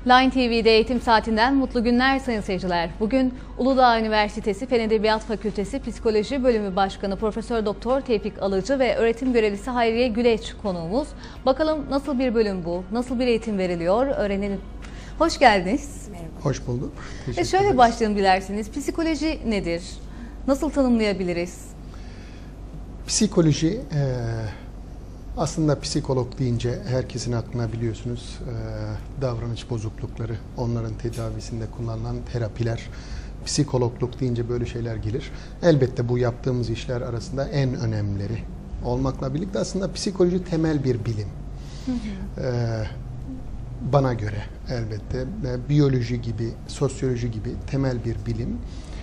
Line TV'de Eğitim Saatinden mutlu günler sayın seyirciler. Bugün Uludağ Üniversitesi Fen Edebiyat Fakültesi Psikoloji Bölümü Başkanı Profesör Doktor Tevfik Alıcı ve öğretim görevlisi Hayriye Güleç konuğumuz. Bakalım nasıl bir bölüm bu? Nasıl bir eğitim veriliyor? Öğrenelim. Hoş geldiniz. Merhaba. Hoş bulduk. Şöyle başlayalım dilerseniz. Psikoloji nedir? Nasıl tanımlayabiliriz? Psikoloji aslında psikolog deyince herkesin aklına biliyorsunuz davranış bozuklukları, onların tedavisinde kullanılan terapiler, psikologluk deyince böyle şeyler gelir. Elbette bu yaptığımız işler arasında en önemlileri olmakla birlikte aslında psikoloji temel bir bilim. Bana göre elbette biyoloji gibi, sosyoloji gibi temel bir bilim.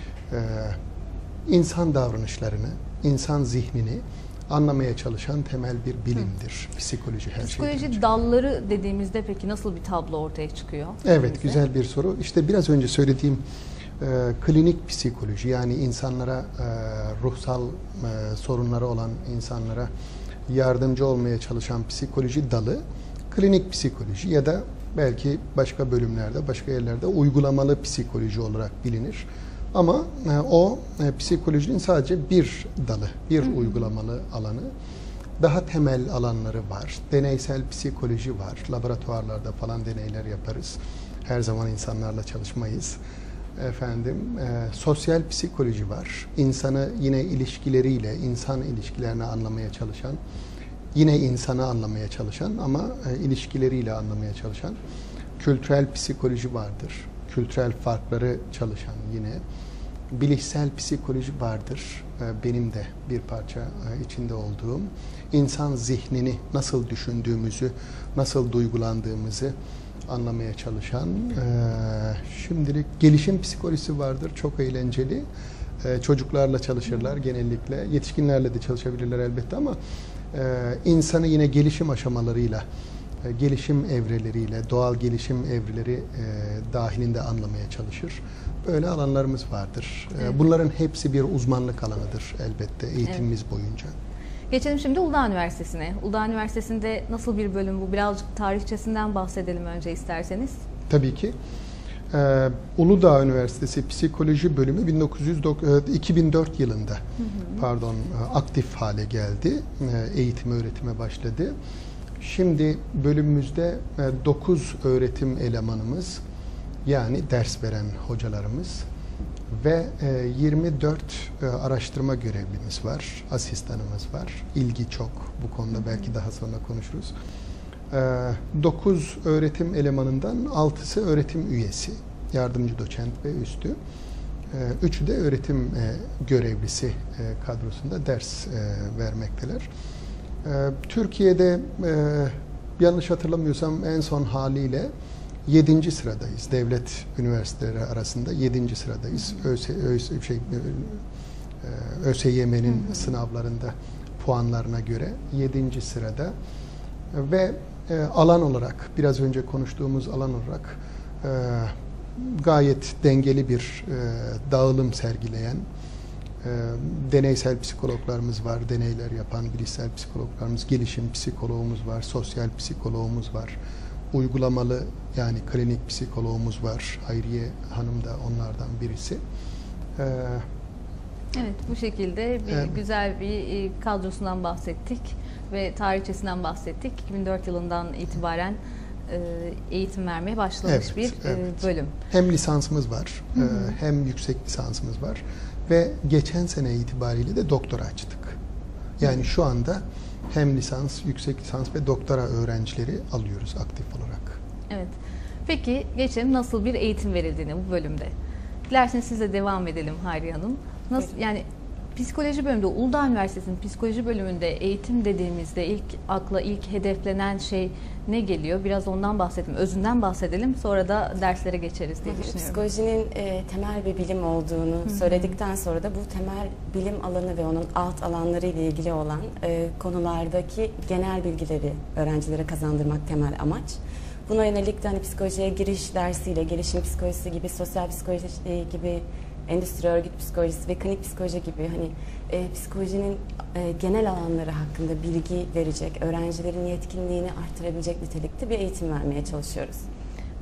İnsan davranışlarını, insan zihnini anlamaya çalışan temel bir bilimdir psikoloji her şeyden. Psikoloji dalları dediğimizde peki nasıl bir tablo ortaya çıkıyor? Evet, güzel bir soru. İşte biraz önce söylediğim klinik psikoloji, yani insanlara ruhsal sorunları olan insanlara yardımcı olmaya çalışan psikoloji dalı klinik psikoloji ya da belki başka bölümlerde, başka yerlerde uygulamalı psikoloji olarak bilinir. Ama o psikolojinin sadece bir dalı, bir uygulamalı alanı. Daha temel alanları var. Deneysel psikoloji var. Laboratuvarlarda falan deneyler yaparız. Her zaman insanlarla çalışmayız. Sosyal psikoloji var. İnsanı yine ilişkileriyle, insan ilişkilerini anlamaya çalışan, yine insanı anlamaya çalışan ama ilişkileriyle anlamaya çalışan. Kültürel psikoloji vardır. Kültürel farkları çalışan yine. Bilişsel psikoloji vardır. Benim de bir parça içinde olduğum. İnsan zihnini nasıl düşündüğümüzü, nasıl duygulandığımızı anlamaya çalışan. Şimdilik gelişim psikolojisi vardır. Çok eğlenceli. Çocuklarla çalışırlar genellikle. Yetişkinlerle de çalışabilirler elbette ama insanı yine gelişim aşamalarıyla, gelişim evreleriyle, doğal gelişim evreleri dahilinde anlamaya çalışır. Böyle alanlarımız vardır. Evet. Bunların hepsi bir uzmanlık alanıdır elbette eğitimimiz boyunca. Geçelim şimdi Uludağ Üniversitesi'ne. Uludağ Üniversitesi'nde nasıl bir bölüm bu? Birazcık tarihçesinden bahsedelim önce isterseniz. Tabii ki. Uludağ Üniversitesi Psikoloji Bölümü 2004 yılında aktif hale geldi. Eğitim öğretime başladı. Şimdi bölümümüzde 9 öğretim elemanımız, yani ders veren hocalarımız ve 24 araştırma görevlimiz var, asistanımız var. İlgi çok. Bu konuda belki daha sonra konuşuruz. 9 öğretim elemanından 6'sı öğretim üyesi, yardımcı doçent ve üstü. 3'ü de öğretim görevlisi kadrosunda ders vermekteler. Türkiye'de yanlış hatırlamıyorsam en son haliyle 7. sıradayız. Devlet üniversiteleri arasında 7. sıradayız. ÖSYM'nin sınavlarında puanlarına göre 7. sırada ve alan olarak, biraz önce konuştuğumuz alan olarak gayet dengeli bir dağılım sergileyen deneysel psikologlarımız var, deneyler yapan bilişsel psikologlarımız, gelişim psikologumuz var, sosyal psikologumuz var, uygulamalı yani klinik psikologumuz var. Hayriye Hanım da onlardan birisi. Evet, bu şekilde güzel bir kadrosundan bahsettik ve tarihçesinden bahsettik. 2004 yılından itibaren eğitim vermeye başlamış bir bölüm. Hem lisansımız var, hem yüksek lisansımız var ve geçen sene itibariyle de doktora açtık. Yani şu anda hem lisans, yüksek lisans ve doktora öğrencileri alıyoruz aktif olarak. Evet. Peki geçelim nasıl bir eğitim verildiğini bu bölümde. Dilerseniz siz de devam edelim Hayriye Hanım. Nasıl, yani psikoloji bölümünde, Uludağ Üniversitesi'nin psikoloji bölümünde eğitim dediğimizde ilk hedeflenen şey ne geliyor? Biraz ondan bahsedelim, özünden bahsedelim. Sonra da derslere geçeriz diye düşünüyorum. Psikolojinin temel bir bilim olduğunu söyledikten sonra da bu temel bilim alanı ve onun alt alanları ile ilgili olan konulardaki genel bilgileri öğrencilere kazandırmak temel amaç. Buna yönelik de hani psikolojiye giriş dersiyle, gelişim psikolojisi gibi, sosyal psikoloji gibi, endüstri örgüt psikolojisi ve klinik psikoloji gibi hani psikolojinin genel alanları hakkında bilgi verecek, öğrencilerin yetkinliğini arttırabilecek nitelikte bir eğitim vermeye çalışıyoruz.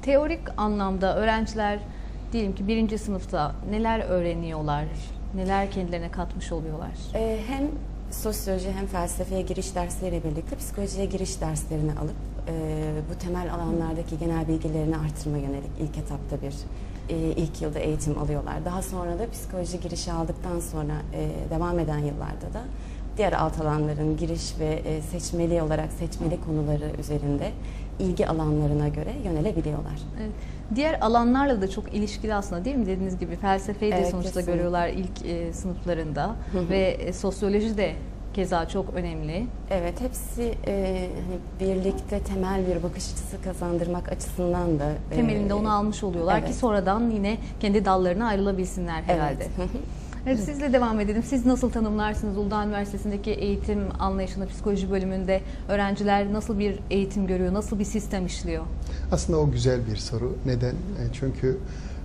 teorik anlamda öğrenciler diyelim ki 1. sınıfta neler öğreniyorlar, neler kendilerine katmış oluyorlar? Hem sosyoloji hem felsefeye giriş dersleriyle birlikte psikolojiye giriş derslerini alıp bu temel alanlardaki genel bilgilerini artırma yönelik ilk etapta ilk yılda eğitim alıyorlar. Daha sonra da psikoloji girişi aldıktan sonra devam eden yıllarda da diğer alt alanların giriş ve seçmeli konuları üzerinde ilgi alanlarına göre yönelebiliyorlar. Evet. Diğer alanlarla da çok ilişkili aslında değil mi? Dediğiniz gibi felsefeyi de Evet, sonuçta kesinlikle görüyorlar ilk sınıflarında ve sosyoloji de keza çok önemli. Evet, hepsi hani birlikte temel bir bakış açısı kazandırmak açısından da Temelinde onu almış oluyorlar evet. ki sonradan yine kendi dallarına ayrılabilsinler herhalde. Evet. Evet, sizle devam edelim. Siz nasıl tanımlarsınız Uludağ Üniversitesi'ndeki eğitim anlayışını, psikoloji bölümünde öğrenciler nasıl bir eğitim görüyor, nasıl bir sistem işliyor? Aslında o güzel bir soru. Neden? Çünkü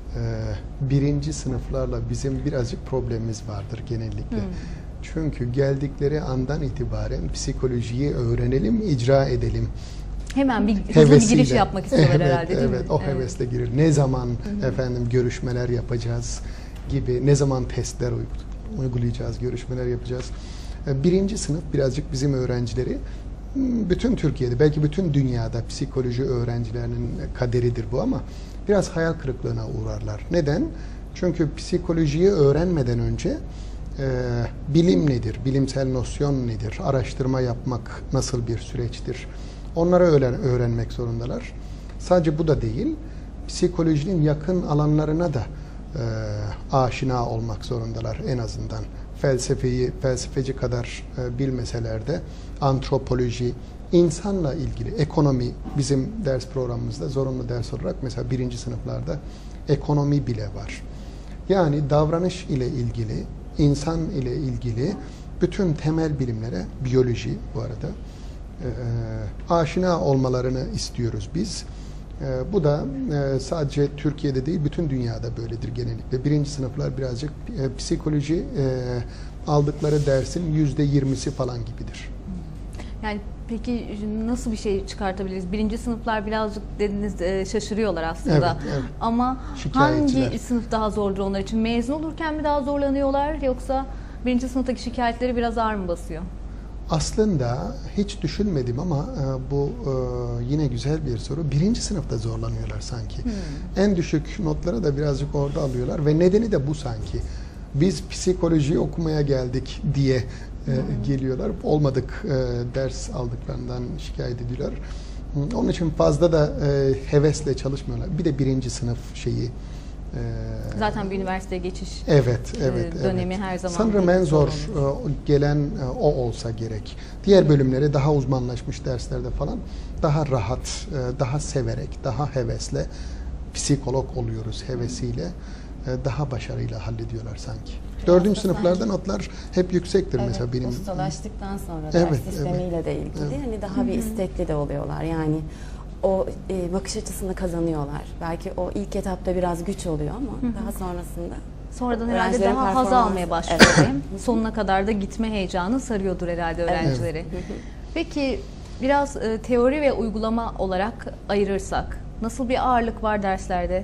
1. sınıflarla bizim birazcık problemimiz vardır genellikle. Çünkü geldikleri andan itibaren psikolojiyi öğrenelim, icra edelim. Hemen bir hızlı bir giriş yapmak istiyorlar evet, herhalde değil mi? Evet, o hevesle girir. Ne zaman efendim görüşmeler yapacağız gibi, ne zaman testler uygulayacağız, görüşmeler yapacağız. 1. sınıf birazcık bizim öğrencileri, bütün Türkiye'de, belki bütün dünyada psikoloji öğrencilerinin kaderidir bu ama biraz hayal kırıklığına uğrarlar. Neden? Çünkü psikolojiyi öğrenmeden önce bilim nedir, bilimsel nosyon nedir, araştırma yapmak nasıl bir süreçtir, onları öğrenmek zorundalar. Sadece bu da değil, psikolojinin yakın alanlarına da aşina olmak zorundalar en azından. Felsefeci kadar bilmeseler de antropoloji, insanla ilgili ekonomi, bizim ders programımızda zorunlu ders olarak mesela 1. sınıflarda ekonomi bile var. Yani davranış ile ilgili, insan ile ilgili bütün temel bilimlere, biyoloji bu arada, aşina olmalarını istiyoruz biz. Bu da sadece Türkiye'de değil, bütün dünyada böyledir genellikle. 1. sınıflar birazcık psikoloji aldıkları dersin %20'si falan gibidir. Yani peki nasıl bir şey çıkartabiliriz? 1. sınıflar birazcık dediniz şaşırıyorlar aslında. Evet, evet. Ama hangi sınıf daha zordur onlar için? Mezun olurken mi daha zorlanıyorlar yoksa 1. sınıftaki şikayetleri biraz ağır mı basıyor? Aslında hiç düşünmedim ama bu yine güzel bir soru. 1. sınıfta zorlanıyorlar sanki. En düşük notları da birazcık orada alıyorlar ve nedeni de bu sanki. Biz psikoloji okumaya geldik diye geliyorlar. Olmadık ders aldıklarından şikayet ediyorlar. Onun için fazla da hevesle çalışmıyorlar. Bir de 1. sınıf şeyi. Zaten bir üniversiteye geçiş dönemi her zaman. Sanırım en zor gelen o olsa gerek. Diğer bölümleri daha uzmanlaşmış derslerde falan daha rahat, daha severek, daha hevesle psikolog oluyoruz hevesiyle. Daha başarıyla hallediyorlar sanki. 4. sınıflarda notlar hep yüksektir mesela benim. Ustalaştıktan sonra ders sistemiyle de ilgili hani daha bir istekli de oluyorlar. Yani o bakış açısını kazanıyorlar. Belki o ilk etapta biraz güç oluyor ama daha sonradan herhalde daha haz almaya başlıyor. Evet. Sonuna kadar da gitme heyecanı sarıyordur herhalde öğrencileri. Evet. Peki biraz teori ve uygulama olarak ayırırsak nasıl bir ağırlık var derslerde?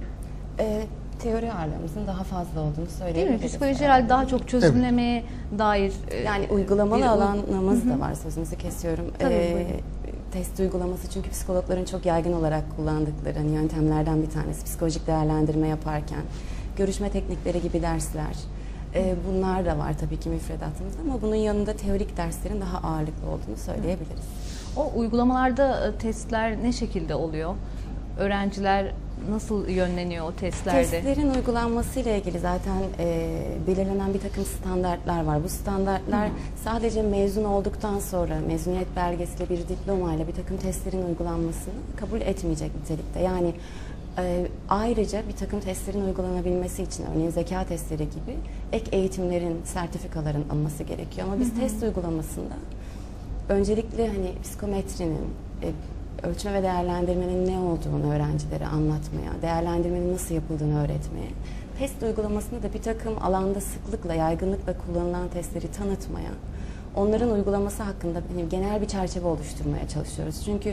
Teori ağırlığımızın daha fazla olduğunu söyleyebiliriz. Değil mi? Psikoloji herhalde daha çok çözümlemeye dair yani uygulamalı alanımız da var, sözünüzü kesiyorum. Test uygulaması çünkü psikologların çok yaygın olarak kullandıkları yöntemlerden bir tanesi. Psikolojik değerlendirme yaparken görüşme teknikleri gibi dersler. Bunlar da var tabii ki müfredatımızda ama bunun yanında teorik derslerin daha ağırlıklı olduğunu söyleyebiliriz. O uygulamalarda testler ne şekilde oluyor? Öğrenciler nasıl yönleniyor o testlerde? Testlerin uygulanmasıyla ilgili zaten belirlenen bir takım standartlar var. Bu standartlar sadece mezun olduktan sonra mezuniyet belgesiyle bir diplomayla bir takım testlerin uygulanmasını kabul etmeyecek nitelikte. Yani ayrıca bir takım testlerin uygulanabilmesi için örneğin zeka testleri gibi ek eğitimlerin, sertifikaların alınması gerekiyor. Ama biz test uygulamasında öncelikle hani psikometrinin, ölçme ve değerlendirmenin ne olduğunu öğrencilere anlatmaya, değerlendirmenin nasıl yapıldığını öğretmeye, test uygulamasında da bir takım alanda sıklıkla, yaygınlıkla kullanılan testleri tanıtmaya, onların uygulaması hakkında genel bir çerçeve oluşturmaya çalışıyoruz. Çünkü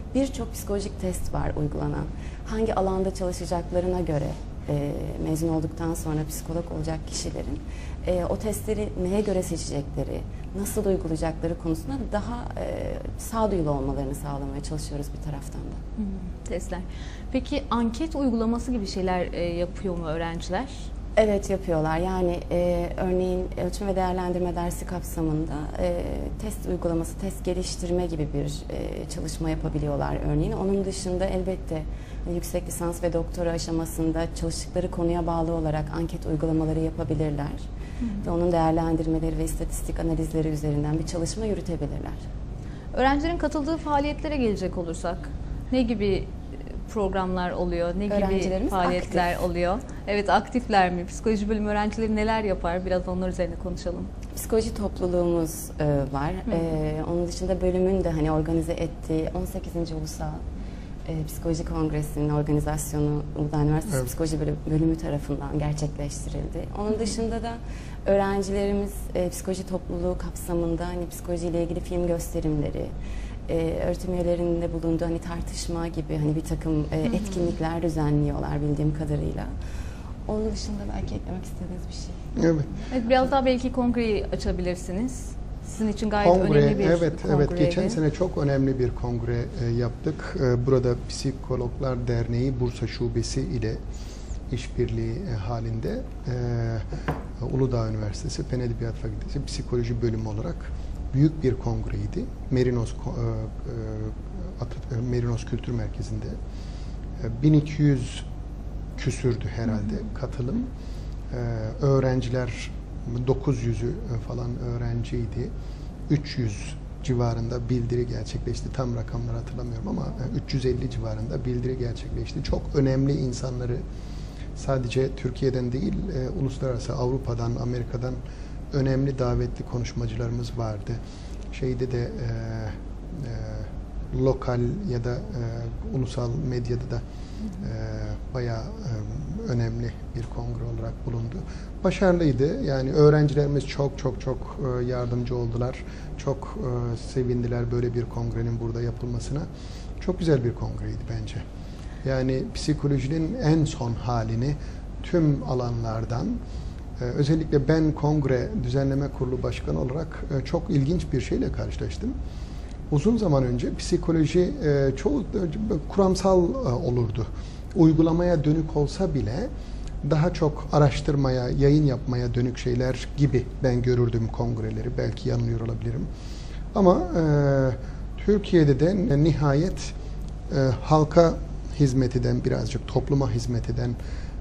birçok psikolojik test var uygulanan. Hangi alanda çalışacaklarına göre mezun olduktan sonra psikolog olacak kişilerin o testleri neye göre seçecekleri, nasıl uygulayacakları konusunda daha sağduyulu olmalarını sağlamaya çalışıyoruz bir taraftan da. Testler. Peki anket uygulaması gibi şeyler yapıyor mu öğrenciler? Evet, yapıyorlar. Yani örneğin ölçüm ve değerlendirme dersi kapsamında test uygulaması, test geliştirme gibi bir çalışma yapabiliyorlar örneğin. Onun dışında elbette yüksek lisans ve doktora aşamasında çalıştıkları konuya bağlı olarak anket uygulamaları yapabilirler. Ve onun değerlendirmeleri ve istatistik analizleri üzerinden bir çalışma yürütebilirler. Öğrencilerin katıldığı faaliyetlere gelecek olursak ne gibi programlar oluyor? Ne gibi faaliyetler oluyor? Evet, aktifler mi? Psikoloji bölümü öğrencileri neler yapar? Biraz onlar üzerine konuşalım. Psikoloji topluluğumuz var. Onun dışında bölümün de hani organize ettiği 18. Ulusal Psikoloji Kongresi'nin organizasyonu Uludağ Üniversitesi Psikoloji Bölümü tarafından gerçekleştirildi. Onun dışında da öğrencilerimiz psikoloji topluluğu kapsamında hani psikolojiyle ilgili film gösterimleri, öğretim üyelerinde bulunduğu hani tartışma gibi hani bir takım etkinlikler düzenliyorlar bildiğim kadarıyla. Onun dışında belki eklemek istediğiniz bir şey. Evet. Biraz daha belki kongreyi açabilirsiniz. Sizin için gayet önemli bir kongreydi. Evet. Geçen sene çok önemli bir kongre yaptık. Burada Psikologlar Derneği Bursa Şubesi ile işbirliği halinde Uludağ Üniversitesi Fen Edebiyat Fakültesi Psikoloji Bölümü olarak büyük bir kongreydi. Merinos Kültür Merkezi'nde 1200 küsürdü herhalde katılım. Öğrenciler 900'ü falan öğrenciydi. 300 civarında bildiri gerçekleşti. Tam rakamları hatırlamıyorum ama 350 civarında bildiri gerçekleşti. Çok önemli insanları sadece Türkiye'den değil, uluslararası Avrupa'dan, Amerika'dan önemli davetli konuşmacılarımız vardı. Şeyde de lokal ya da ulusal medyada da bayağı önemli bir kongre olarak bulundu. Başarılıydı. Yani öğrencilerimiz çok yardımcı oldular. Çok sevindiler böyle bir kongrenin burada yapılmasına. Çok güzel bir kongreydi bence. Yani psikolojinin en son halini tüm alanlardan, özellikle ben Kongre Düzenleme Kurulu Başkanı olarak çok ilginç bir şeyle karşılaştım. Uzun zaman önce psikoloji çoğu kuramsal olurdu. Uygulamaya dönük olsa bile daha çok araştırmaya, yayın yapmaya dönük şeyler gibi ben görürdüm kongreleri. Belki yanılıyor olabilirim. Ama Türkiye'de de nihayet halka hizmet eden, birazcık topluma hizmet eden,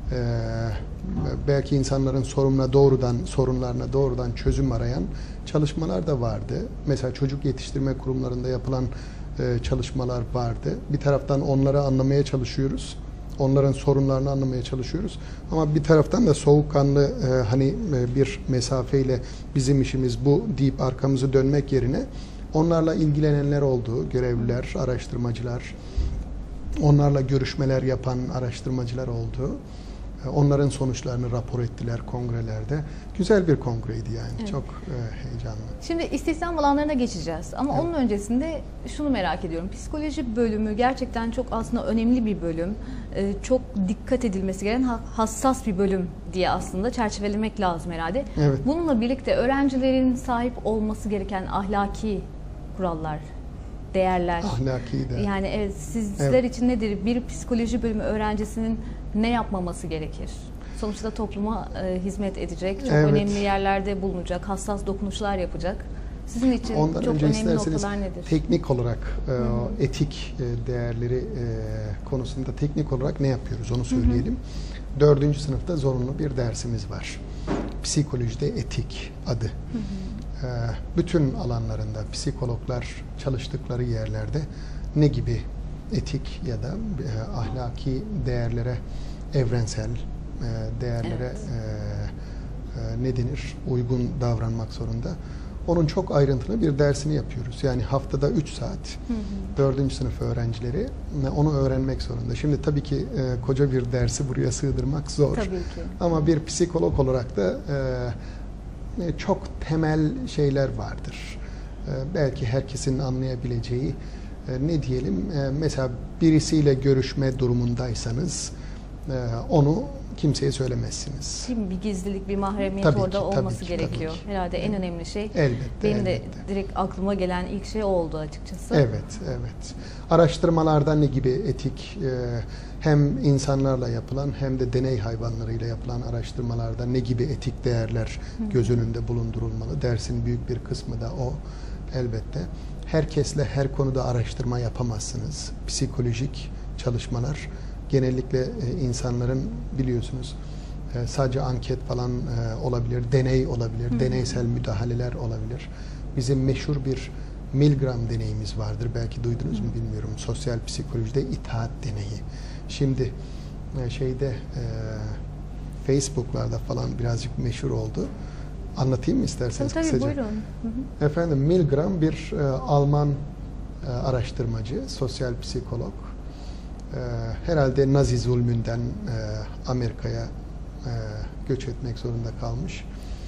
belki insanların sorunlarına doğrudan çözüm arayan çalışmalar da vardı. Mesela çocuk yetiştirme kurumlarında yapılan çalışmalar vardı. Bir taraftan onları anlamaya çalışıyoruz. Onların sorunlarını anlamaya çalışıyoruz. Ama bir taraftan da soğukkanlı hani bir mesafeyle bizim işimiz bu deyip arkamızı dönmek yerine onlarla ilgilenenler oldu. Görevliler, araştırmacılar, onlarla görüşmeler yapan araştırmacılar oldu. Onların sonuçlarını rapor ettiler kongrelerde. Güzel bir kongreydi yani. Evet. Çok heyecanlı. Şimdi istihdam alanlarına geçeceğiz. Ama onun öncesinde şunu merak ediyorum. Psikoloji bölümü gerçekten çok aslında önemli bir bölüm. Çok dikkat edilmesi gereken hassas bir bölüm diye aslında çerçevelemek lazım herhalde. Evet. Bununla birlikte öğrencilerin sahip olması gereken ahlaki kurallar, değerler. Ahlaki değer. Yani evet, sizler için nedir? Bir psikoloji bölümü öğrencisinin ne yapmaması gerekir? Sonuçta topluma hizmet edecek, çok önemli yerlerde bulunacak, hassas dokunuşlar yapacak. Sizin için ondan çok önemli noktalar nedir? Teknik olarak etik değerleri konusunda teknik olarak ne yapıyoruz onu söyleyelim. 4. sınıfta zorunlu bir dersimiz var. Psikolojide etik adı. Bütün alanlarında psikologlar çalıştıkları yerlerde ne gibi etik ya da ahlaki değerlere, evrensel değerlere ne denir? Uygun davranmak zorunda. Onun çok ayrıntılı bir dersini yapıyoruz. Yani haftada 3 saat 4. sınıf öğrencileri onu öğrenmek zorunda. Şimdi tabii ki koca bir dersi buraya sığdırmak zor. Tabii ki. Ama bir psikolog olarak da çok temel şeyler vardır. Belki herkesin anlayabileceği ne diyelim, mesela birisiyle görüşme durumundaysanız onu kimseye söylemezsiniz. Değil mi? Bir gizlilik, bir mahremiyet Tabii orada ki, olması tabii ki, gerekiyor. tabii ki. Herhalde en önemli şey. Elbette. Benim de elbette. direkt aklıma gelen ilk şey oldu açıkçası. Evet, evet. Araştırmalarda ne gibi etik, hem insanlarla yapılan hem de deney hayvanlarıyla yapılan araştırmalarda ne gibi etik değerler göz önünde bulundurulmalı? Dersin büyük bir kısmı da o, elbette. Herkesle her konuda araştırma yapamazsınız. Psikolojik çalışmalar genellikle insanların, biliyorsunuz, sadece anket falan olabilir, deney olabilir, deneysel müdahaleler olabilir. Bizim meşhur bir Milgram deneyimiz vardır. Belki duydunuz mu bilmiyorum. Sosyal psikolojide itaat deneyi. Şimdi Facebook'larda falan birazcık meşhur oldu. Anlatayım mı isterseniz Tabii, kısaca? buyurun. Efendim, Milgram bir Alman araştırmacı, sosyal psikolog. Herhalde Nazi zulmünden Amerika'ya göç etmek zorunda kalmış.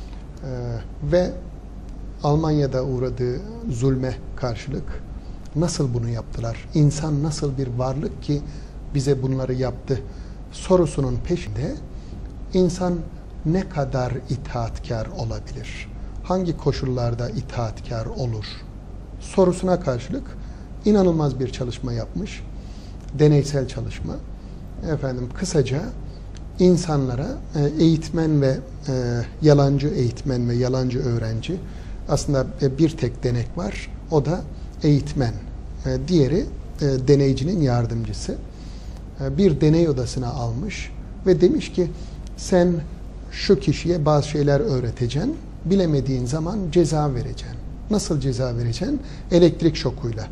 Ve Almanya'da uğradığı zulme karşılık nasıl bunu yaptılar? İnsan nasıl bir varlık ki bize bunları yaptı sorusunun peşinde insan ne kadar itaatkar olabilir? Hangi koşullarda itaatkar olur? Sorusuna karşılık inanılmaz bir çalışma yapmış. Deneysel çalışma. Efendim, kısaca insanlara eğitmen ve yalancı eğitmen ve yalancı öğrenci, aslında bir tek denek var. O da eğitmen. Diğeri deneycinin yardımcısı. Bir deney odasına almış ve demiş ki sen şu kişiye bazı şeyler öğreteceksin. Bilemediğin zaman ceza vereceksin. Nasıl ceza vereceksin? Elektrik şokuyla.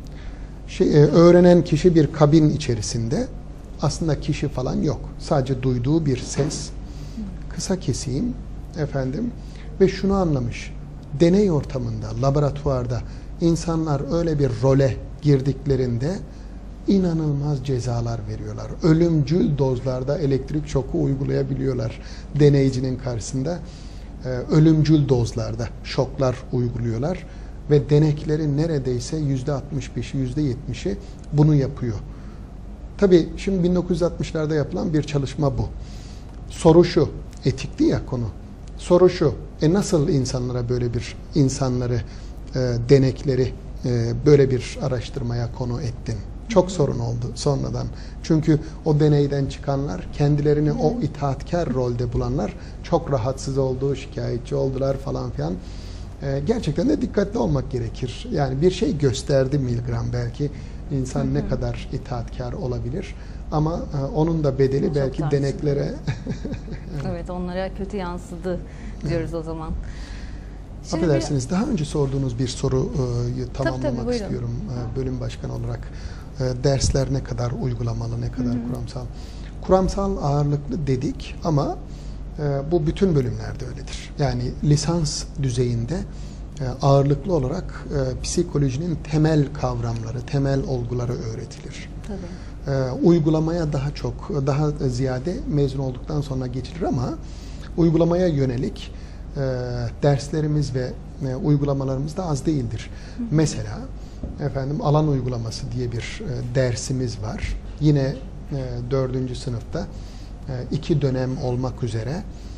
Öğrenen kişi bir kabin içerisinde, aslında kişi falan yok. Sadece duyduğu bir ses. Kısa keseyim efendim, ve şunu anlamış. Deney ortamında, laboratuvarda insanlar öyle bir role girdiklerinde inanılmaz cezalar veriyorlar. Ölümcül dozlarda elektrik şoku uygulayabiliyorlar deneyicinin karşısında. Ölümcül dozlarda şoklar uyguluyorlar ve deneklerin neredeyse %65'i, %70'i bunu yapıyor. Tabii şimdi 1960'larda yapılan bir çalışma bu. Soru şu, etikti ya konu. Soru şu, nasıl insanları, denekleri böyle bir araştırmaya konu ettin? Çok sorun oldu sonradan. Çünkü o deneyden çıkanlar, kendilerini o itaatkar rolde bulanlar çok rahatsız oldu, şikayetçi oldular falan filan. Gerçekten de dikkatli olmak gerekir. Yani bir şey gösterdi Milgram, belki insan ne kadar itaatkar olabilir. Ama onun da bedeli çok belki deneklere... Evet, onlara kötü yansıdı diyoruz o zaman. Şimdi affedersiniz, daha önce sorduğunuz bir soruyu tamamlamak tabii, istiyorum bölüm başkanı olarak. Dersler ne kadar uygulamalı, ne kadar kuramsal? Kuramsal ağırlıklı dedik ama bu bütün bölümlerde öyledir. Yani lisans düzeyinde ağırlıklı olarak psikolojinin temel kavramları, temel olguları öğretilir. Tabii. Uygulamaya daha ziyade mezun olduktan sonra geçilir ama uygulamaya yönelik derslerimiz ve uygulamalarımız da az değildir. Mesela efendim, alan uygulaması diye bir dersimiz var. Yine 4. sınıfta 2 dönem olmak üzere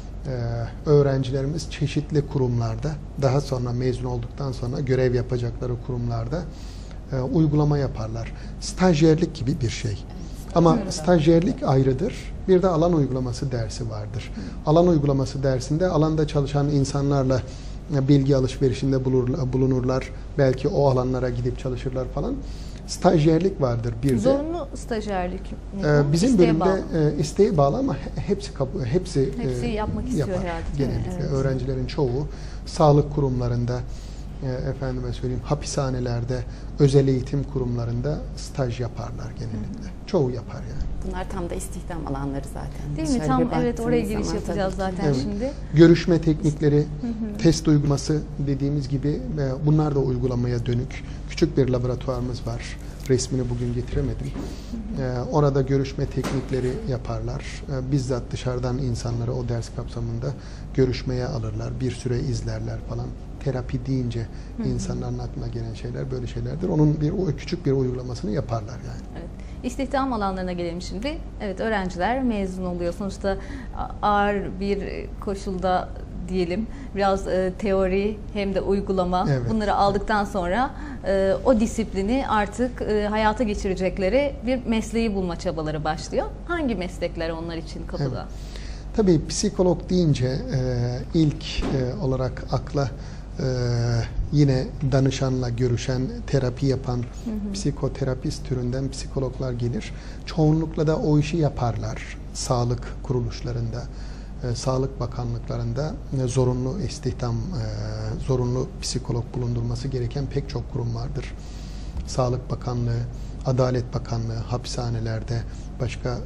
öğrencilerimiz çeşitli kurumlarda, daha sonra mezun olduktan sonra görev yapacakları kurumlarda uygulama yaparlar. Stajyerlik gibi bir şey. Ama stajyerlik ayrıdır. Bir de alan uygulaması dersi vardır. Alan uygulaması dersinde alanda çalışan insanlarla bilgi alışverişinde bulunurlar. Belki o alanlara gidip çalışırlar falan. Stajyerlik vardır bir de. Zorunlu stajyerlik mi? Bizim İsteğe bölümde bağlı. İsteğe bağlı ama hepsi yapmak istiyor yapar. herhalde, değil mi? Genellikle Evet. öğrencilerin çoğu sağlık kurumlarında, efendime söyleyeyim, hapishanelerde, özel eğitim kurumlarında staj yaparlar genellikle. Çoğu yapar yani. Bunlar tam da istihdam alanları zaten. Değil mi? Şöyle Tam bir evet, oraya baktığınız giriş zaman yapacağız tabii ki. zaten Evet. şimdi. Görüşme teknikleri, test uygulaması dediğimiz gibi bunlar da uygulamaya dönük. Küçük bir laboratuvarımız var. Resmini bugün getiremedim. Orada görüşme teknikleri yaparlar. Bizzat dışarıdan insanları o ders kapsamında görüşmeye alırlar. Bir süre izlerler falan. terapi deyince insanların aklına gelen şeyler böyle şeylerdir. Onun küçük bir uygulamasını yaparlar yani. Evet. İstihdam alanlarına gelelim şimdi. Evet, öğrenciler mezun oluyor. Sonuçta ağır bir koşulda diyelim. Biraz teori hem de uygulama. Evet. Bunları aldıktan sonra o disiplini artık hayata geçirecekleri bir mesleği bulma çabaları başlıyor. Hangi meslekler onlar için kapıda? Evet. Tabii psikolog deyince ilk olarak akla yine danışanla görüşen, terapi yapan psikoterapist türünden psikologlar gelir. Çoğunlukla da o işi yaparlar. Sağlık kuruluşlarında, Sağlık Bakanlıklarında zorunlu istihdam, zorunlu psikolog bulundurması gereken pek çok kurum vardır. Sağlık Bakanlığı, Adalet Bakanlığı, hapishanelerde, başka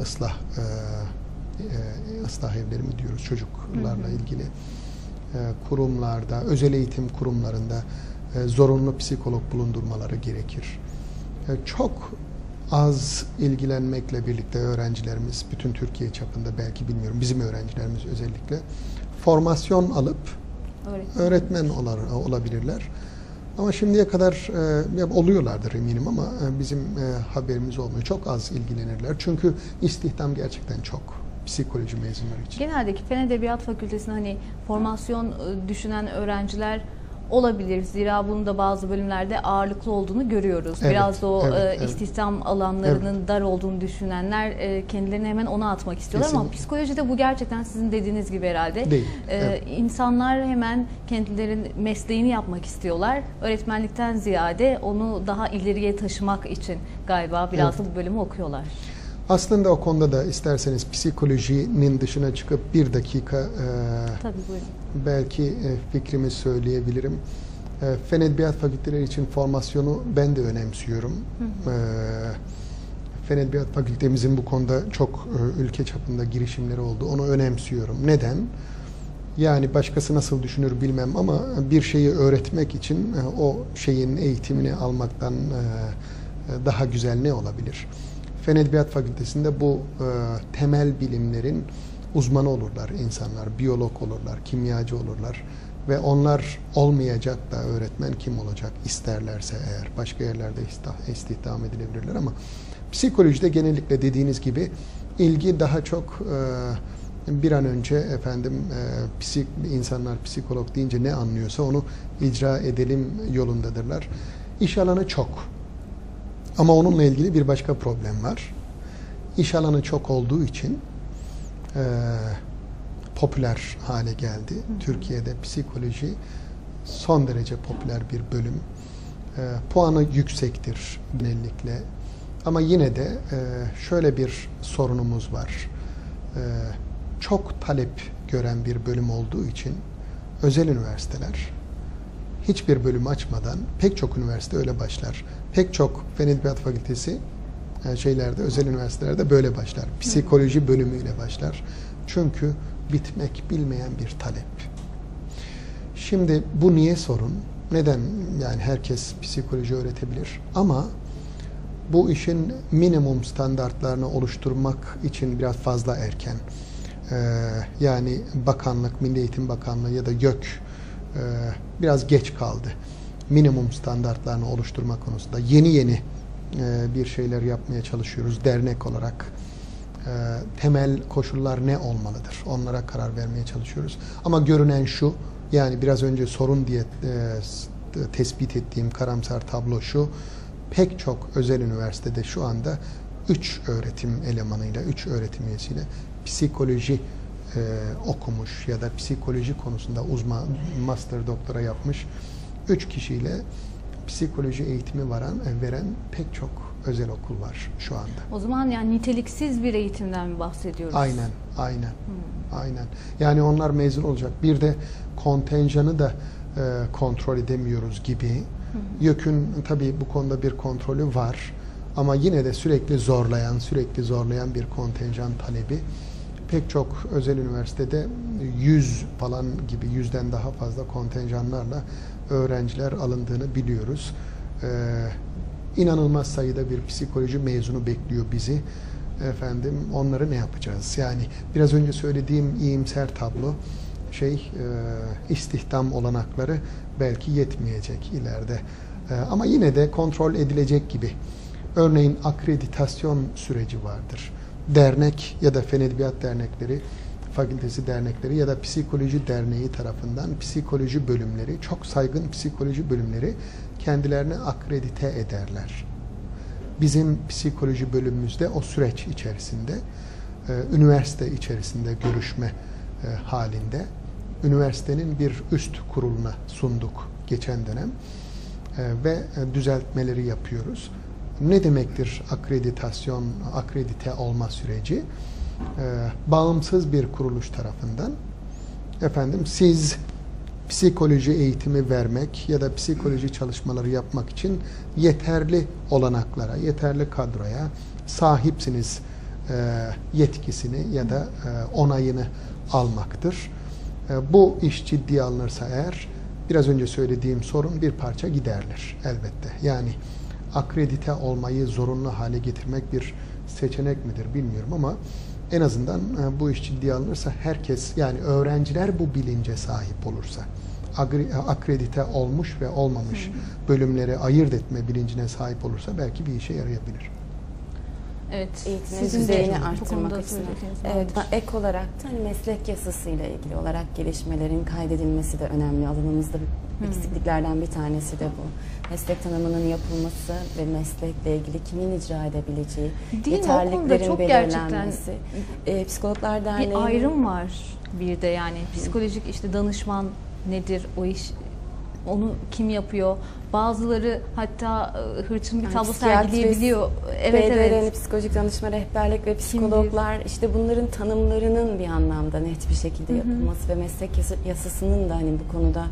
ıslah evleri mi diyoruz çocuklarla ilgili kurumlarda, özel eğitim kurumlarında zorunlu psikolog bulundurmaları gerekir. Çok az ilgilenmekle birlikte öğrencilerimiz, bütün Türkiye çapında belki bilmiyorum, bizim öğrencilerimiz özellikle formasyon alıp öğretmen olabilirler. Ama şimdiye kadar oluyorlardır eminim ama bizim haberimiz olmuyor. Çok az ilgilenirler. Çünkü istihdam gerçekten çok psikoloji mezunları için. Genelde Fen Edebiyat Fakültesi'nde hani formasyon düşünen öğrenciler olabilir. Zira bunun da bazı bölümlerde ağırlıklı olduğunu görüyoruz. Evet, biraz da o evet. istihdam alanlarının dar olduğunu düşünenler kendilerini hemen ona atmak istiyorlar. Kesinlikle. Ama psikolojide bu gerçekten sizin dediğiniz gibi herhalde. Değil. Evet. İnsanlar hemen kendilerinin mesleğini yapmak istiyorlar. Öğretmenlikten ziyade onu daha ileriye taşımak için galiba biraz da bu bölümü okuyorlar. Aslında o konuda da isterseniz psikolojinin dışına çıkıp bir dakika Tabii, buyurun. belki fikrimi söyleyebilirim. Fen Edebiyat Fakülteleri için formasyonu ben de önemsiyorum. Fen Edebiyat Fakültemizin bu konuda çok ülke çapında girişimleri oldu. Onu önemsiyorum. Neden? Yani başkası nasıl düşünür bilmem ama bir şeyi öğretmek için o şeyin eğitimini almaktan daha güzel ne olabilir? Fen Edebiyat Fakültesi'nde bu temel bilimlerin uzmanı olurlar insanlar, biyolog olurlar, kimyacı olurlar ve onlar olmayacak da öğretmen kim olacak isterlerse eğer başka yerlerde istihdam edilebilirler ama psikolojide genellikle dediğiniz gibi ilgi daha çok bir an önce insanlar psikolog deyince ne anlıyorsa onu icra edelim yolundadırlar. İş alanı çok. Ama onunla ilgili bir başka problem var. İş alanı çok olduğu için popüler hale geldi. Türkiye'de psikoloji son derece popüler bir bölüm. Puanı yüksektir genellikle. Ama yine de şöyle bir sorunumuz var. Çok talep gören bir bölüm olduğu için özel üniversiteler hiçbir bölüm açmadan pek çok üniversite öyle başlar. Pek çok Fen Edebiyat Fakültesi özel üniversitelerde böyle başlar. Psikoloji bölümüyle başlar. Çünkü bitmek bilmeyen bir talep. Şimdi bu niye sorun? Neden? Yani herkes psikoloji öğretebilir. Ama bu işin minimum standartlarını oluşturmak için biraz fazla erken. Yani bakanlık, Milli Eğitim Bakanlığı ya da YÖK biraz geç kaldı. Minimum standartlarını oluşturma konusunda yeni bir şeyler yapmaya çalışıyoruz dernek olarak. Temel koşullar ne olmalıdır? Onlara karar vermeye çalışıyoruz. Ama görünen şu, yani biraz önce sorun diye tespit ettiğim karamsar tablo şu, pek çok özel üniversitede şu anda 3 öğretim elemanıyla, 3 öğretim üyesiyle psikoloji okumuş ya da psikoloji konusunda uzman, master doktora yapmış 3 kişiyle psikoloji eğitimi veren pek çok özel okul var şu anda. O zaman yani niteliksiz bir eğitimden mi bahsediyoruz? Aynen. Yani onlar mezun olacak. Bir de kontenjanı da kontrol edemiyoruz gibi. YÖK'ün tabii bu konuda bir kontrolü var. Ama yine de sürekli zorlayan bir kontenjan talebi. Pek çok özel üniversitede 100 falan gibi 100'den daha fazla kontenjanlarla öğrenciler alındığını biliyoruz. İnanılmaz sayıda bir psikoloji mezunu bekliyor bizi. Onları ne yapacağız? Yani biraz önce söylediğim iyimser tablo istihdam olanakları belki yetmeyecek ileride. Ama yine de kontrol edilecek gibi. Örneğin akreditasyon süreci vardır. Dernek ya da Fen Edebiyat Dernekleri, fakültesi dernekleri ya da psikoloji derneği tarafından psikoloji bölümleri, çok saygın psikoloji bölümleri kendilerini akredite ederler. Bizim psikoloji bölümümüzde o süreç içerisinde, üniversite içerisinde görüşme halinde, üniversitenin bir üst kuruluna sunduk geçen dönem ve düzeltmeleri yapıyoruz. Ne demektir akreditasyon, akredite olma süreci? Bağımsız bir kuruluş tarafından siz psikoloji eğitimi vermek ya da psikoloji çalışmaları yapmak için yeterli olanaklara, yeterli kadroya sahipsiniz yetkisini ya da onayını almaktır. Bu iş ciddiye alınırsa eğer biraz önce söylediğim sorun bir parça giderilir elbette. Yani akredite olmayı zorunlu hale getirmek bir seçenek midir bilmiyorum ama en azından bu iş ciddiye alınırsa herkes, yani öğrenciler bu bilince sahip olursa, akredite olmuş ve olmamış bölümleri ayırt etme bilincine sahip olursa belki bir işe yarayabilir. Evet. Eğitimin Sizin düzeyini de bu arttırmak konuda açısından. söylediğiniz Evet, vardır. ek olarak da hani meslek yasasıyla ilgili olarak gelişmelerin kaydedilmesi de önemli. Alanımızda eksikliklerden bir tanesi de bu. Meslek tanımının yapılması ve meslekle ilgili kimin icra edebileceği, Değil mi? O konuda yeterliliklerin çok belirlenmesi. Psikologlar Derneği Bir ayrım var bir de, yani psikolojik işte danışman nedir, o iş onu kim yapıyor? Bazıları hatta hırçın bir tablo sergileyebiliyor. Evet, evet. Psikolojik danışma, rehberlik ve psikologlar, işte bunların tanımlarının bir anlamda net bir şekilde yapılması ve meslek yasasının da hani bu konuda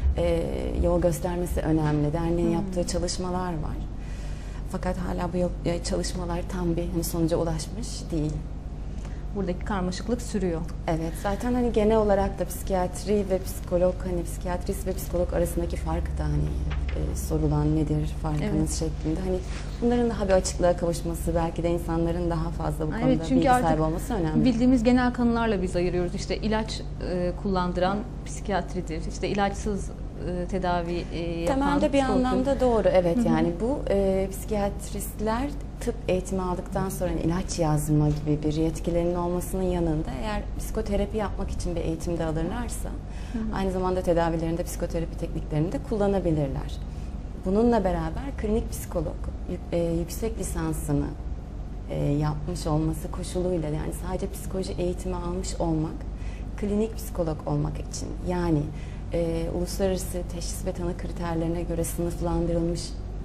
yol göstermesi önemli. Derneğin yaptığı çalışmalar var. Fakat hala bu çalışmalar tam bir sonuca ulaşmış değil. Buradaki karmaşıklık sürüyor. Evet, zaten hani genel olarak da psikiyatri ve psikolog, hani psikiyatrist ve psikolog arasındaki fark da sorulan nedir farkınız şeklinde. Hani bunların daha bir açıklığa kavuşması, belki de insanların daha fazla bu konuda bilgi sahibi olması önemli. Bildiğimiz genel kanılarla biz ayırıyoruz. İşte ilaç kullandıran psikiyatridir. İşte ilaçsız tedavi yapan temelde bir anlamda doğru, evet. Yani bu psikiyatristler tıp eğitimi aldıktan sonra ilaç yazma gibi bir yetkilerinin olmasının yanında eğer psikoterapi yapmak için bir eğitimde alırlarsa aynı zamanda tedavilerinde psikoterapi tekniklerini de kullanabilirler. Bununla beraber klinik psikolog yüksek lisansını yapmış olması koşuluyla, yani sadece psikoloji eğitimi almış olmak, klinik psikolog olmak için, yani uluslararası teşhis ve tanı kriterlerine göre sınıflandırılmış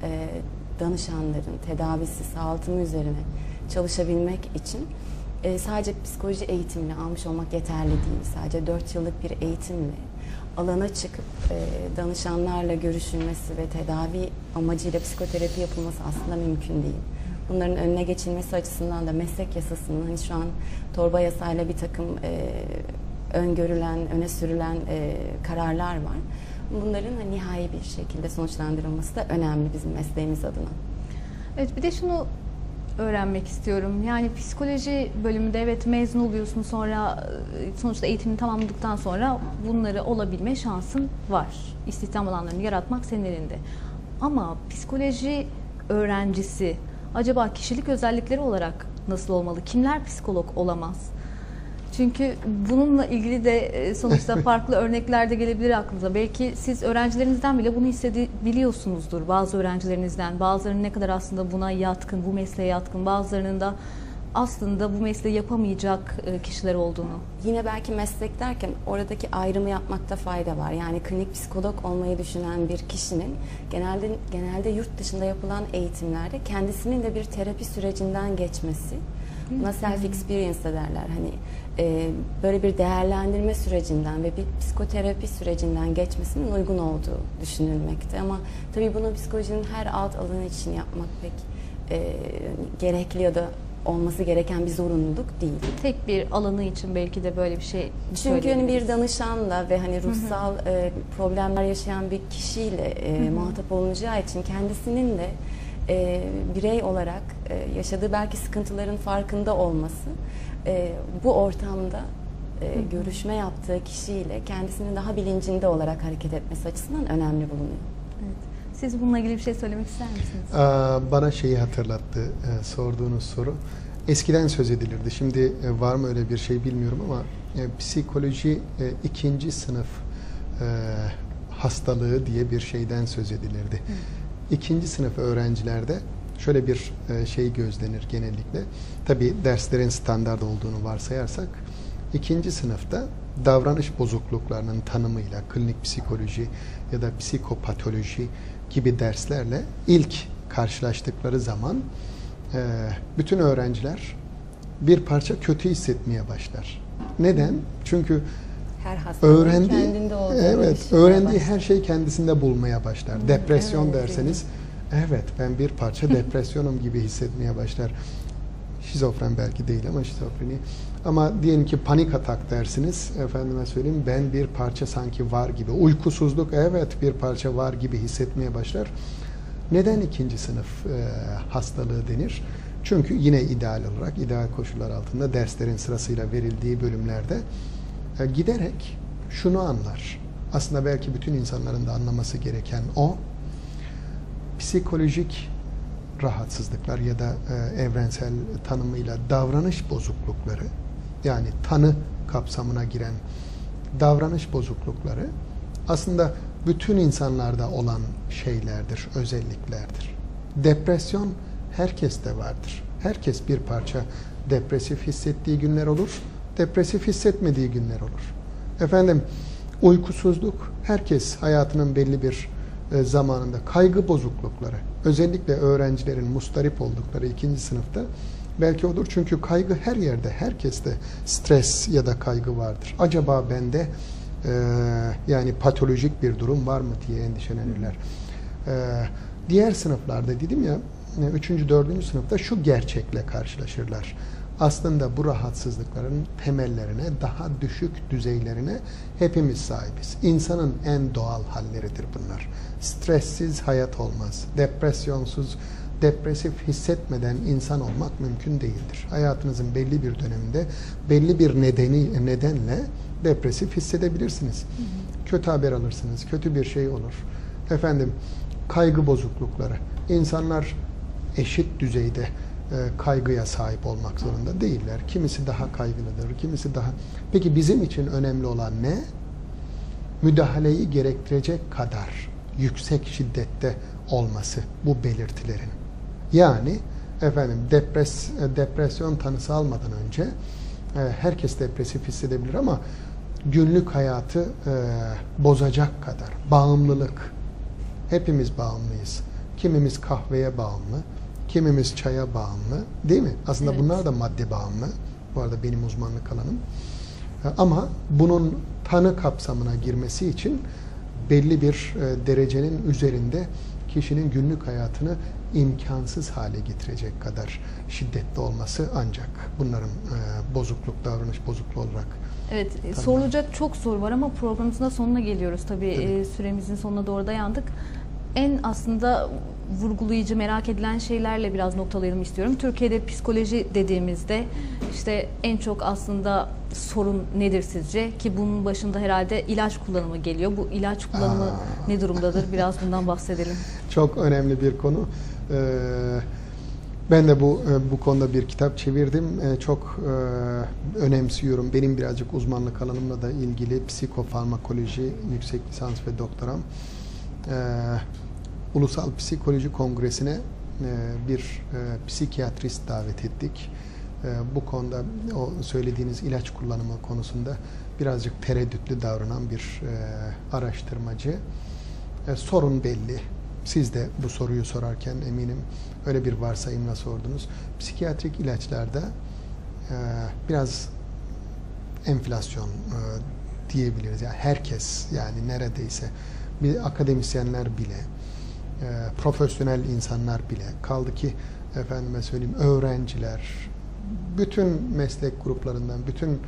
danışanların tedavisi, sağaltımı üzerine çalışabilmek için sadece psikoloji eğitimini almış olmak yeterli değil. Sadece 4 yıllık bir eğitimle alana çıkıp danışanlarla görüşülmesi ve tedavi amacıyla psikoterapi yapılması aslında mümkün değil. Bunların önüne geçilmesi açısından da meslek yasasının hani şu an torba yasayla bir takım öngörülen, öne sürülen kararlar var. Bunların nihai bir şekilde sonuçlandırılması da önemli bizim mesleğimiz adına. Evet, bir de şunu öğrenmek istiyorum. Yani psikoloji bölümünde evet mezun oluyorsun, sonra sonuçta eğitimini tamamladıktan sonra bunları olabilme şansın var. İstihdam alanlarını yaratmak senin elinde. Ama psikoloji öğrencisi acaba kişilik özellikleri olarak nasıl olmalı? Kimler psikolog olamaz? Çünkü bununla ilgili de sonuçta farklı örnekler de gelebilir aklınıza. Belki siz öğrencilerinizden bile bunu hissedebiliyorsunuzdur. Bazı öğrencilerinizden, bazılarının ne kadar aslında buna yatkın, bu mesleğe yatkın, bazılarının da aslında bu mesleği yapamayacak kişiler olduğunu. Yine belki meslek derken oradaki ayrımı yapmakta fayda var. Yani klinik psikolog olmayı düşünen bir kişinin genelde yurt dışında yapılan eğitimlerde kendisinin de bir terapi sürecinden geçmesi, buna self experience derler. Hani böyle bir değerlendirme sürecinden ve bir psikoterapi sürecinden geçmesinin uygun olduğu düşünülmekte. Ama tabii bunu psikolojinin her alt alanı için yapmak pek gerekli ya da olması gereken bir zorunluluk değil. Tek bir alanı için belki de böyle bir şey Çünkü hani bir danışanla ve hani ruhsal problemler yaşayan bir kişiyle muhatap olunacağı için kendisinin de birey olarak yaşadığı belki sıkıntıların farkında olması bu ortamda görüşme yaptığı kişiyle kendisinin daha bilincinde olarak hareket etmesi açısından önemli bulunuyor. Evet. Siz bununla ilgili bir şey söylemek ister misiniz? Bana şeyi hatırlattı sorduğunuz soru. Eskiden söz edilirdi. Şimdi var mı öyle bir şey bilmiyorum ama psikoloji 2. sınıf hastalığı diye bir şeyden söz edilirdi. 2. sınıf öğrencilerde şöyle bir şey gözlenir genellikle. Tabii derslerin standart olduğunu varsayarsak 2. sınıfta davranış bozukluklarının tanımıyla klinik psikoloji ya da psikopatoloji gibi derslerle ilk karşılaştıkları zaman bütün öğrenciler bir parça kötü hissetmeye başlar. Neden? Çünkü Her hastanın öğrendiği kendinde her şey kendisinde bulmaya başlar. Depresyon derseniz, evet ben bir parça depresyonum gibi hissetmeye başlar. Şizofren belki değil ama şizofreni. Ama diyelim ki panik atak dersiniz, efendime söyleyeyim ben bir parça sanki var gibi. Uykusuzluk, evet bir parça var gibi hissetmeye başlar. Neden 2. sınıf hastalığı denir? Çünkü yine ideal olarak, ideal koşullar altında derslerin sırasıyla verildiği bölümlerde giderek şunu anlar. Aslında belki bütün insanların da anlaması gereken o, psikolojik rahatsızlıklar ya da evrensel tanımıyla davranış bozuklukları, yani tanı kapsamına giren davranış bozuklukları aslında bütün insanlarda olan şeylerdir, özelliklerdir. Depresyon herkeste vardır. Herkes bir parça depresif hissettiği günler olur, depresif hissetmediği günler olur. Efendim, uykusuzluk, herkes hayatının belli bir zamanında, kaygı bozuklukları, özellikle öğrencilerin mustarip oldukları 2. sınıfta belki odur. Çünkü kaygı her yerde, herkeste stres ya da kaygı vardır. Acaba bende yani patolojik bir durum var mı diye endişelenirler. Diğer sınıflarda dedim ya, 3. 4. sınıfta şu gerçekle karşılaşırlar. Aslında bu rahatsızlıkların temellerine, daha düşük düzeylerine hepimiz sahibiz. İnsanın en doğal halleridir bunlar. Stressiz hayat olmaz. Depresyonsuz, depresif hissetmeden insan olmak mümkün değildir. Hayatınızın belli bir döneminde, belli bir nedenle depresif hissedebilirsiniz. Kötü haber alırsınız, kötü bir şey olur. Efendim, kaygı bozuklukları. İnsanlar eşit düzeyde kaygıya sahip olmak zorunda değiller. Kimisi daha kaygılıdır, kimisi daha... Peki bizim için önemli olan ne? Müdahaleyi gerektirecek kadar yüksek şiddette olması bu belirtilerin. Yani efendim depresyon tanısı almadan önce herkes depresif hissedebilir ama günlük hayatı bozacak kadar bağımlılık. Hepimiz bağımlıyız. Kimimiz kahveye bağımlı, kimimiz çaya bağımlı, değil mi? Aslında evet, bunlar da madde bağımlı. Bu arada benim uzmanlık alanım. Ama bunun tanı kapsamına girmesi için belli bir derecenin üzerinde kişinin günlük hayatını imkansız hale getirecek kadar şiddetli olması ancak bunların bozukluk, davranış bozukluğu olarak. Evet, sorulacak çok soru var ama programımızın da sonuna geliyoruz. Tabii süremizin sonuna doğru dayandık. En aslında vurgulayıcı, merak edilen şeylerle biraz noktalayalım istiyorum. Türkiye'de psikoloji dediğimizde işte en çok aslında sorun nedir sizce? Ki bunun başında herhalde ilaç kullanımı geliyor. Bu ilaç kullanımı ne durumdadır? Biraz bundan bahsedelim. Çok önemli bir konu. Ben de bu konuda bir kitap çevirdim. Çok önemsiyorum. Benim birazcık uzmanlık alanımla da ilgili psikofarmakoloji yüksek lisans ve doktoram. Ulusal Psikoloji Kongresi'ne bir psikiyatrist davet ettik. Bu konuda o söylediğiniz ilaç kullanımı konusunda birazcık tereddütlü davranan bir araştırmacı. Sorun belli. Siz de bu soruyu sorarken eminim öyle bir varsayımla sordunuz. Psikiyatrik ilaçlarda biraz enflasyon diyebiliriz. Yani herkes, yani neredeyse bir akademisyenler bile, profesyonel insanlar bile, kaldı ki efendime söyleyeyim öğrenciler, bütün meslek gruplarından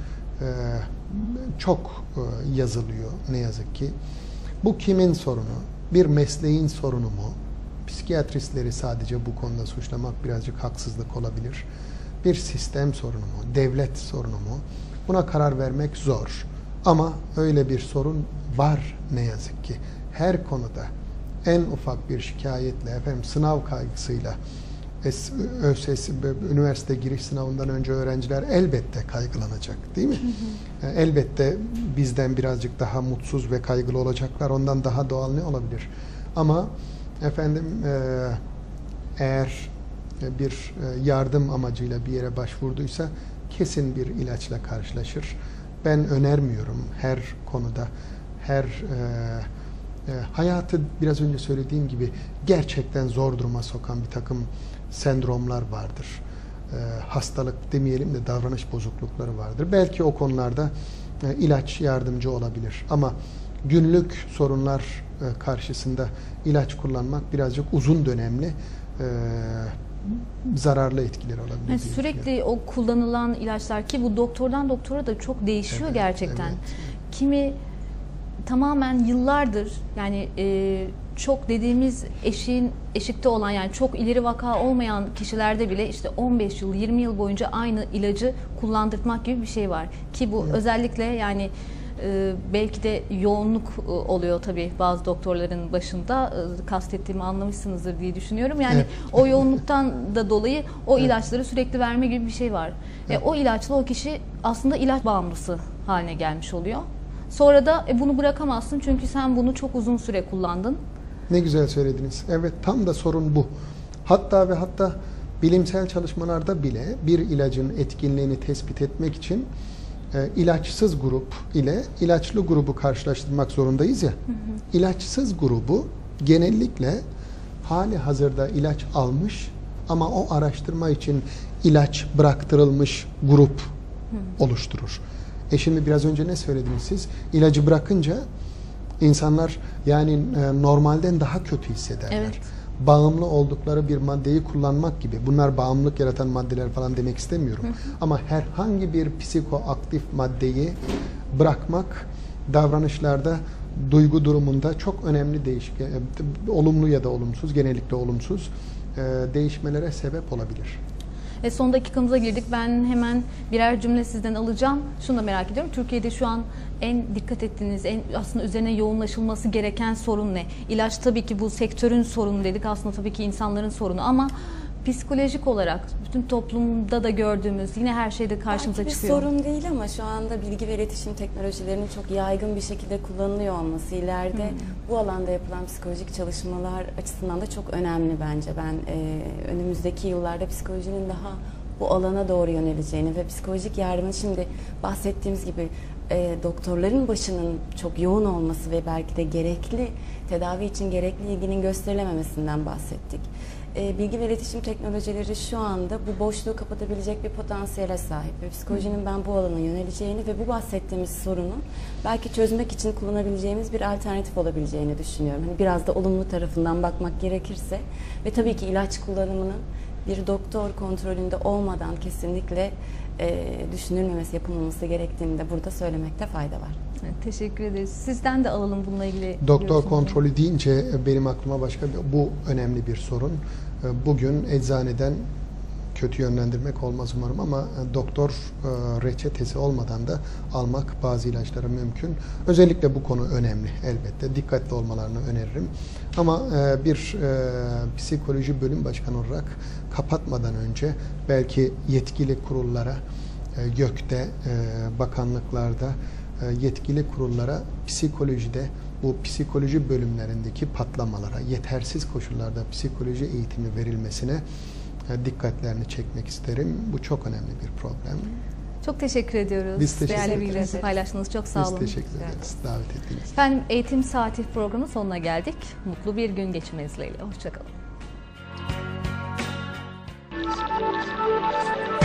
çok yazılıyor ne yazık ki. Bu kimin sorunu? Bir mesleğin sorunu mu? Psikiyatristleri sadece bu konuda suçlamak birazcık haksızlık olabilir. Bir sistem sorunu mu? Devlet sorunu mu? Buna karar vermek zor. Ama öyle bir sorun var ne yazık ki. Her konuda en ufak bir şikayetle, sınav kaygısıyla, ÖSS, üniversite giriş sınavından önce öğrenciler elbette kaygılanacak, değil mi? Elbette bizden birazcık daha mutsuz ve kaygılı olacaklar. Ondan daha doğal ne olabilir? Ama eğer bir yardım amacıyla bir yere başvurduysa kesin bir ilaçla karşılaşır. Ben önermiyorum her konuda, hayatı biraz önce söylediğim gibi gerçekten zor duruma sokan bir takım sendromlar vardır. Hastalık demeyelim de davranış bozuklukları vardır. Belki o konularda ilaç yardımcı olabilir. Ama günlük sorunlar karşısında ilaç kullanmak birazcık uzun dönemli zararlı etkileri olabilir. Yani sürekli o kullanılan ilaçlar, ki bu doktordan doktora da çok değişiyor gerçekten. Evet. Kimi tamamen yıllardır, yani çok dediğimiz eşikte olan, yani çok ileri vaka olmayan kişilerde bile işte 15 yıl 20 yıl boyunca aynı ilacı kullandırmak gibi bir şey var ki bu özellikle yani belki de yoğunluk oluyor tabii bazı doktorların başında, kastettiğimi anlamışsınızdır diye düşünüyorum. Yani o yoğunluktan da dolayı o ilaçları sürekli verme gibi bir şey var. O ilaçla o kişi aslında ilaç bağımlısı haline gelmiş oluyor. Sonra da bunu bırakamazsın çünkü sen bunu çok uzun süre kullandın. Ne güzel söylediniz. Evet, tam da sorun bu. Hatta bilimsel çalışmalarda bile bir ilacın etkinliğini tespit etmek için ilaçsız grup ile ilaçlı grubu karşılaştırmak zorundayız ya. İlaçsız grubu genellikle hali hazırda ilaç almış ama o araştırma için ilaç bıraktırılmış grup oluşturur. Şimdi biraz önce ne söylediniz siz? İlacı bırakınca insanlar yani normalden daha kötü hissederler. Evet. Bağımlı oldukları bir maddeyi kullanmak gibi. Bunlar bağımlılık yaratan maddeler falan demek istemiyorum. Ama herhangi bir psikoaktif maddeyi bırakmak davranışlarda, duygu durumunda çok önemli olumlu ya da olumsuz, genellikle olumsuz değişmelere sebep olabilir. Son dakikamıza girdik. Ben hemen birer cümle sizden alacağım. Şunu da merak ediyorum. Türkiye'de şu an en dikkat ettiğiniz, en aslında üzerine yoğunlaşılması gereken sorun ne? İlaç tabii ki bu sektörün sorunu dedik. Aslında tabii ki insanların sorunu ama psikolojik olarak bütün toplumda da gördüğümüz yine her şeyde karşımıza belki çıkıyor. Bir sorun değil ama şu anda bilgi ve iletişim teknolojilerinin çok yaygın bir şekilde kullanılıyor olması ileride bu alanda yapılan psikolojik çalışmalar açısından da çok önemli bence. Ben önümüzdeki yıllarda psikolojinin daha bu alana doğru yöneleceğini ve psikolojik yardımın şimdi bahsettiğimiz gibi doktorların başının çok yoğun olması ve belki de gerekli tedavi için gerekli ilginin gösterilememesinden bahsettik. Bilgi ve iletişim teknolojileri şu anda bu boşluğu kapatabilecek bir potansiyele sahip ve psikolojinin ben bu alana yöneleceğini ve bu bahsettiğimiz sorunu belki çözmek için kullanabileceğimiz bir alternatif olabileceğini düşünüyorum. Hani biraz da olumlu tarafından bakmak gerekirse ve tabii ki ilaç kullanımının bir doktor kontrolünde olmadan kesinlikle düşünülmemesi, yapılmaması gerektiğini de burada söylemekte fayda var. Evet, teşekkür ederiz. Sizden de alalım bununla ilgili. Doktor kontrolü deyince benim aklıma bu önemli bir sorun. Bugün eczaneden kötü yönlendirmek olmaz umarım ama doktor reçetesi olmadan da almak bazı ilaçları mümkün. Özellikle bu konu önemli elbette. Dikkatli olmalarını öneririm. Ama bir psikoloji bölüm başkanı olarak kapatmadan önce belki yetkili kurullara, YÖK'te, bakanlıklarda yetkili kurullara psikolojide bu psikoloji bölümlerindeki patlamalara, yetersiz koşullarda psikoloji eğitimi verilmesine dikkatlerini çekmek isterim. Bu çok önemli bir problem. Çok teşekkür ediyoruz. Biz teşekkür Değerli ederiz. bilgilerinizi paylaştınız. Çok sağ olun. Biz teşekkür ederiz davet ettiğiniz için. Efendim, Eğitim Saati programının sonuna geldik. Mutlu bir gün geçirmeniz dileğiyle. Hoşçakalın.